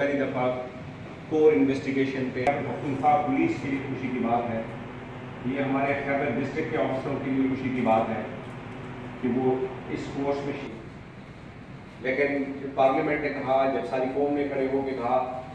پہلی دفعہ کور انویسٹیگیشن پہ پختونخوا پولیس کے لیے خوشی کی بات ہے، یہ ہمارے خیبر ڈسٹرکٹ کے آفیسروں کے لیے خوشی کی بات ہے کہ وہ اس کورس میں لیکن پارلیمنٹ نے کہا، جب ساری قوم نے کھڑے ہو کے کہا